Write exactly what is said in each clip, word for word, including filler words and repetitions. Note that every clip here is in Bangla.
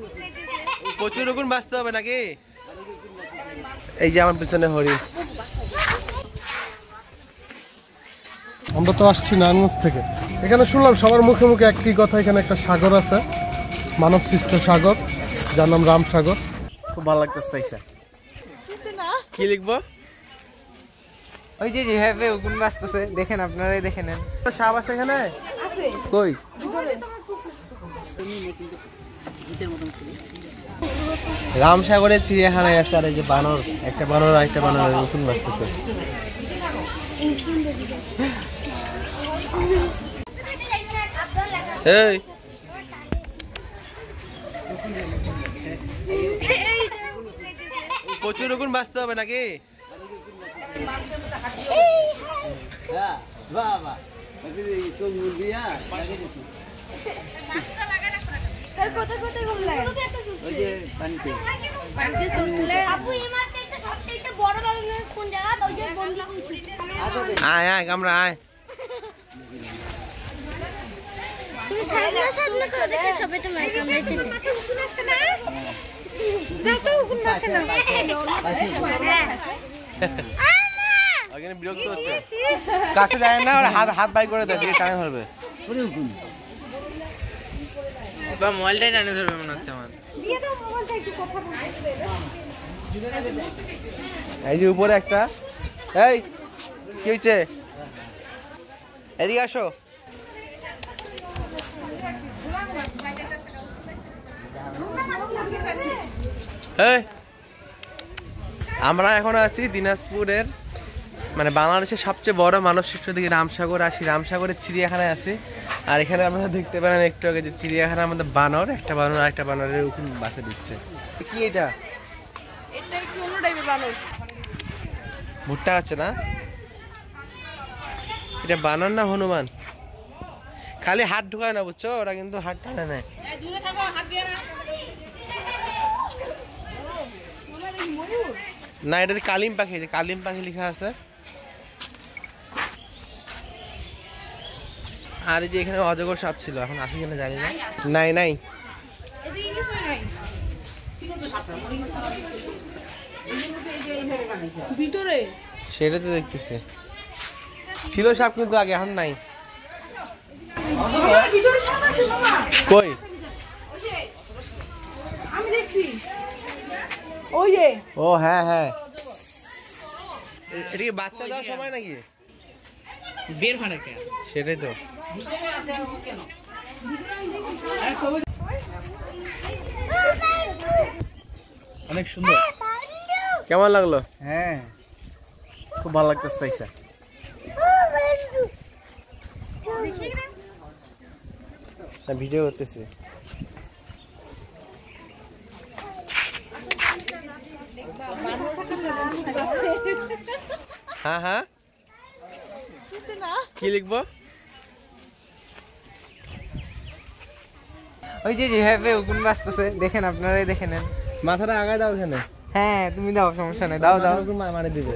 প্রচুর রকম বাঁচতে হবে নাকি? এই যে আমার পিছনে হরিণ। আমরা তো আসছি নারায়ণগঞ্জ থেকে। এখানে শুনলাম সবার মুখে মুখে একটি কথা, এখানে একটা সাগর আছে, মানব সৃষ্ট সাগর, যার নাম রামসাগর। খুব ভালো লাগতেছে। কি লিখবো? ওই যে যেভাবে উকুন বাঁচতেছে দেখেন, আপনারাই দেখে নেন। সাপ আছে এখানে? কই? রামসাগরের চিড়িয়াখানায় আছে। আর এই যে বানর, একটা বানর একটা বানর উকুন বাঁচতেছে। এই প্রচুর রকম বাঁচতে হবে নাকি? আয় আয় আমরা আয়। তুমি সাজনা সাজনা করে দেখে সবাই তো মাইক কামড়াইতেছে। উকুন আসছে না? যাও তো উকুন আছে না। ওখানে বিরক্ত হচ্ছে। কাছে যায় না, ওরা হাত হাত বাই করে দেয়, দিয়ে টানে ধরবে। ওরে উকুন। বা মোবাইলটাই টানে ধরবে মনে হচ্ছে আমার। দিয়ে দাও মোবাইলটা, একটু কথা বলতে। এই যে উপরে একটা। এই কি হইছে? এদিকে আসো। আমরা এখন আছি দিনাজপুরের, মানে বাংলাদেশের সবচেয়ে বড় মানব সৃষ্ট দিকে রামসাগর আসি। রামসাগরের চিড়িয়াখানায় আছি। আর এখানে আপনারা দেখতে পারেন একটু আগে যে চিড়িয়াখানার মধ্যে বানর, একটা বানর আর একটা বানরের উকুন বাসা দিচ্ছে। কি এটা? এটা একটু অন্য টাইপের বানর। ভুট্টা আছে না? এটা বানর না হনুমান? খালি হাত ঢুকায় না, বুঝছো? ওরা কিন্তু হাত টানে নেয়। না, এটা কালিম পাখি, কালিম পাখি লেখা আছে। আর এই যে এখানে অজগর সাপ ছিল, এখন আসি কিনা জানি না। নাই নাই ভিতরে সেটা তো দেখতেছে। ছিল সাপ কিন্তু আগে, এখন নাই। কই? আমি দেখছি। ওই যে। ও হ্যাঁ হ্যাঁ, এটা কি বাচ্চা দেওয়ার সময় নাকি? বের হয় না কেন? সেটাই তো। অনেক সুন্দর। কেমন লাগলো? হ্যাঁ, খুব ভালো লাগতেছে। এইটা ভিডিও করতেছি। হ্যাঁ হ্যাঁ, কি লিখবো? ওই যে যেভাবে উকুন বাঁচতেছে দেখেন, আপনারাই দেখে নেন। মাথাটা আগায় দাও এখানে। হ্যাঁ তুমি দাও, সমস্যা নেই, দাও দাও। মানে দিবে।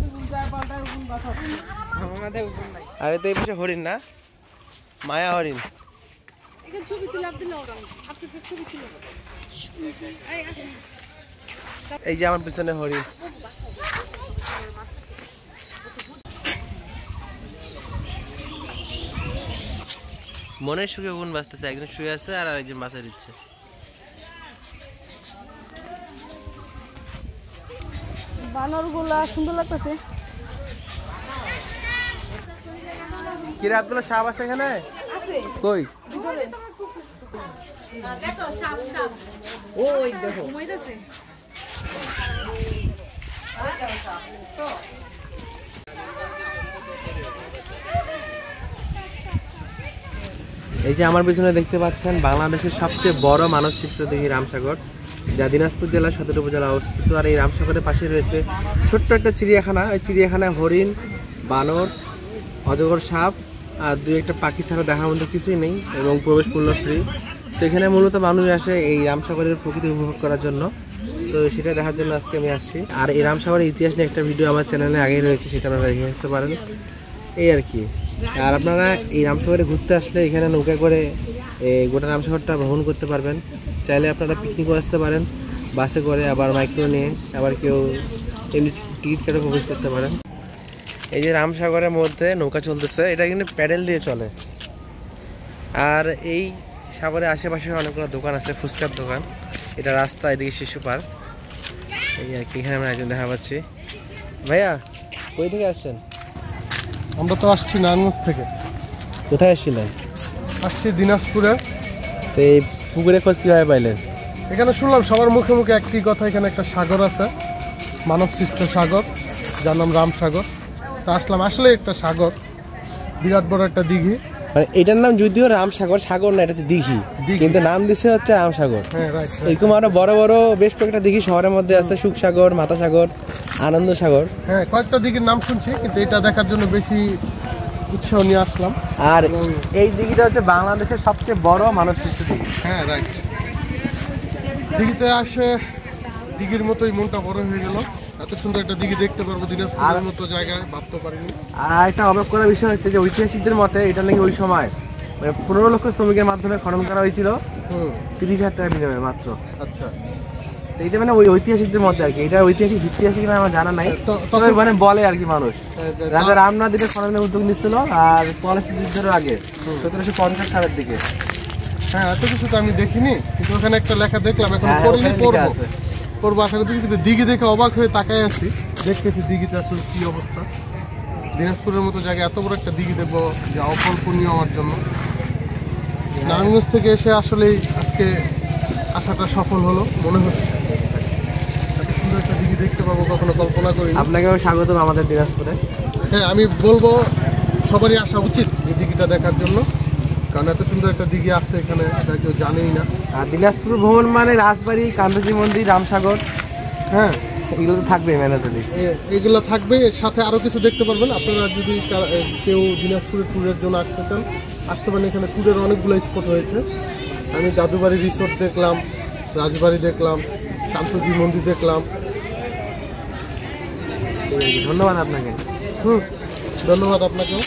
আমার মাথায় উকুন নাই। আরে তো এই পাশে হরিণ না, মায়া হরিণ। এই যে আমার পিছনে হরিণ। মনের সুখে উকুন বাঁচতেছে, একজন শুয়ে আছে আর আরেকজন বাঁচা দিচ্ছে। বানর গুলা সুন্দর লাগতেছে। কিরে আব্দুল্লাহ, সাপ আছে এখানে? আছে। কই? ভিতরে। দেখো সাপ সাপ। ওই দেখো। ঘুমাইতেছে। এই যে আমার পিছনে দেখতে পাচ্ছেন বাংলাদেশের সবচেয়ে বড় মানব সৃষ্ট দিঘি রামসাগর, যা দিনাজপুর জেলার সদর উপজেলা অবস্থিত। আর এই রামসাগরের পাশে রয়েছে ছোট্ট একটা চিড়িয়াখানা। ওই চিড়িয়াখানায় হরিণ, বানর, অজগর সাপ আর দুই একটা পাখি ছাড়া দেখার মধ্যে কিছুই নেই, এবং প্রবেশ পূর্ণ ফ্রি। তো এখানে মূলত মানুষ আসে এই রামসাগরের প্রকৃতি উপভোগ করার জন্য। তো সেটা দেখার জন্য আজকে আমি আসছি। আর এই রামসাগরের ইতিহাস নিয়ে একটা ভিডিও আমার চ্যানেলে আগেই রয়েছে, সেটা আপনারা দেখে আসতে পারেন। এই আর কি। আর আপনারা এই রামসাগরে ঘুরতে আসলে এখানে নৌকা করে গোটা রামসাগরটা ভ্রমণ করতে পারবেন। চাইলে আপনারা পিকনিকও আসতে পারেন বাসে করে, আবার মাইক্রো নিয়ে, আবার কেউ এমনি টিকিট কেটে প্রবেশ করতে পারেন। এই যে রামসাগরের মধ্যে নৌকা চলতেছে, এটা কিন্তু প্যাডেল দিয়ে চলে। আর এই সাগরের আশেপাশে অনেকগুলো দোকান আছে, ফুচকার দোকান। এটা রাস্তা, এদিকে শিশু পার্ক। এই আর কি, এখানে আমরা একজন দেখা পাচ্ছি। ভাইয়া কই থেকে আসছেন? আমরা তো আসছি নারায়ণগঞ্জ থেকে। কোথায় আসছিলেন? আসছি দিনাজপুরে। তো এই পুকুরে খোঁজ কীভাবে পাইলেন? এখানে শুনলাম সবার মুখে মুখে একটি কথা, এখানে একটা সাগর আছে, মানব সৃষ্ট সাগর, যার নাম রামসাগর। তা আসলাম, আসলে একটা সাগর, বিরাট বড় একটা দিঘি। মানে এটার নাম যদিও রামসাগর, সাগর না, এটা তো দিঘি, কিন্তু নাম দিছে হচ্ছে রামসাগর। হ্যাঁ রাইট। এরকম আরো বড় বড় বেশ কয়েকটা দিঘি শহরের মধ্যে আছে, সুখসাগর, মাতাসাগর, আনন্দ সাগর। হ্যাঁ, কয়েকটা দিঘির নাম শুনছি, কিন্তু এটা দেখার জন্য বেশি উৎসাহ নিয়ে আসলাম। আর এই দিঘিটা হচ্ছে বাংলাদেশের সবচেয়ে বড় মানব সৃষ্ট দিঘি। হ্যাঁ রাইট। দিঘিতে আসে দিঘির মতোই মনটা বড় হয়ে গেল। এত সুন্দর একটা দিঘি দেখতে পারবো দিনাজপুরের মতো জায়গায়, ভাবতে পারিনি। আর একটা অবাক করার বিষয় হচ্ছে যে ঐতিহাসিকদের মতে এটা নাকি ওই সময় মানে পনেরো লক্ষ শ্রমিকের মাধ্যমে খনন করা হয়েছিল তিরিশ হাজার টাকা বিনিময়ে মাত্র। আচ্ছা, এইটা মানে ওই ঐতিহাসিকদের মধ্যে আর কি, এটা ঐতিহাসিক ভিত্তি আছে কিনা আমার জানা নাই, তবে মানে বলে আর কি মানুষ। রাজা রামনাথ এটা খননের উদ্যোগ নিচ্ছিল আর পলাশী যুদ্ধের আগে সতেরোশো পঞ্চাশ সালের দিকে। হ্যাঁ, এত কিছু তো আমি দেখিনি, কিন্তু ওখানে একটা লেখা দেখলাম, এখন পড়িনি, পড়বো পড়বো আশা করছি। কিন্তু দিঘি দেখে অবাক হয়ে তাকায় আছি, দেখতেছি দিঘিতে আসলে কি অবস্থা। দিনাজপুরের মতো জায়গায় এত বড় একটা দিঘি দেখবো, যা অকল্পনীয় আমার জন্য। নারায়ণগঞ্জ থেকে এসে আসলেই আজকে আশাটা সফল হলো মনে হচ্ছে। এত সুন্দর একটা দিঘি দেখতে পাবো কখনো কল্পনা করি। আপনাকেও স্বাগতম আমাদের দিনাজপুরে। হ্যাঁ, আমি বলবো সবারই আসা উচিত এই দিঘিটা দেখার জন্য, কারণ এত সুন্দর একটা দিঘি আছে এখানে, এটা কেউ জানেই না। আর দিনাজপুর ভ্রমণ মানে রাজবাড়ি, কান্তজি মন্দির, রামসাগর, হ্যাঁ এগুলো তো থাকবেই ম্যান্ডেটরি। এগুলো থাকবে, এর সাথে আরও কিছু দেখতে পারবেন। আপনারা যদি কেউ দিনাজপুরের ট্যুরের জন্য আসতে চান, আসতে পারেন। এখানে ট্যুরের অনেকগুলো স্পট হয়েছে। আমি দাদুবাড়ি রিসোর্ট দেখলাম, রাজবাড়ি দেখলাম, কান্তজি মন্দির দেখলাম। ধন্যবাদ আপনাকে। হুম, ধন্যবাদ আপনাকেও।